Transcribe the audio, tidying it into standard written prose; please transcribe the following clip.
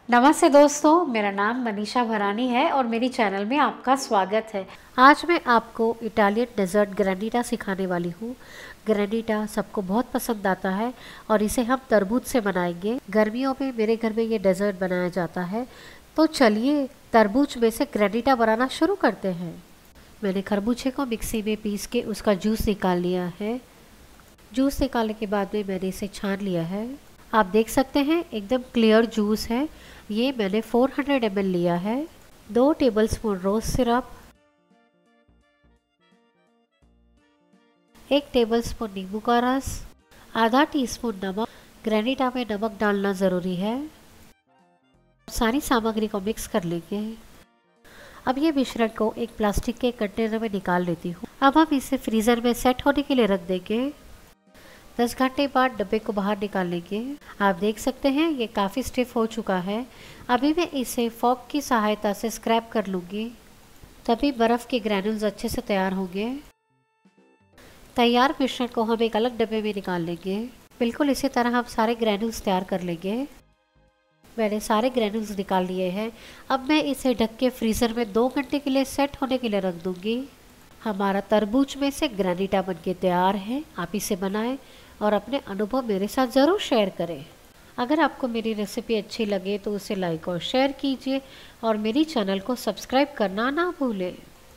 नमस्ते दोस्तों, मेरा नाम मनीषा भरानी है और मेरी चैनल में आपका स्वागत है। आज मैं आपको इटालियन डेजर्ट ग्रेनिटा सिखाने वाली हूँ। ग्रेनिटा सबको बहुत पसंद आता है और इसे हम तरबूज से बनाएंगे। गर्मियों में मेरे घर में ये डेजर्ट बनाया जाता है। तो चलिए तरबूज में से ग्रेनिटा बनाना शुरू करते हैं। मैंने खरबूजे को मिक्सी में पीस के उसका जूस निकाल लिया है। जूस निकालने के बाद में मैंने इसे छान लिया है। आप देख सकते हैं एकदम क्लियर जूस है। ये मैंने 400 ml लिया है। 2 टेबलस्पून रोज सिरप, 1 टेबलस्पून नींबू का रस, आधा टीस्पून नमक। ग्रेनिटा में नमक डालना ज़रूरी है। सारी सामग्री को मिक्स कर लेंगे। अब ये मिश्रण को एक प्लास्टिक के कंटेनर में निकाल लेती हूँ। अब हम इसे फ्रीज़र में सेट होने के लिए रख देंगे। 10 घंटे बाद डब्बे को बाहर निकाल लेंगे। आप देख सकते हैं ये काफ़ी स्टिफ हो चुका है। अभी मैं इसे फॉक की सहायता से स्क्रैप कर लूँगी, तभी बर्फ़ के ग्रैन्यूल्स अच्छे से तैयार होंगे। तैयार मिश्रण को हम एक अलग डब्बे में निकाल लेंगे। बिल्कुल इसी तरह हम सारे ग्रैन्यूल्स तैयार कर लेंगे। मैंने सारे ग्रैन्यूल्स निकाल लिए हैं। अब मैं इसे ढक के फ्रीज़र में 2 घंटे के लिए सेट होने के लिए रख दूँगी। हमारा तरबूज में से ग्रेनिटा बनके तैयार है। आप इसे बनाएं और अपने अनुभव मेरे साथ ज़रूर शेयर करें। अगर आपको मेरी रेसिपी अच्छी लगे तो उसे लाइक और शेयर कीजिए और मेरी चैनल को सब्सक्राइब करना ना भूलें।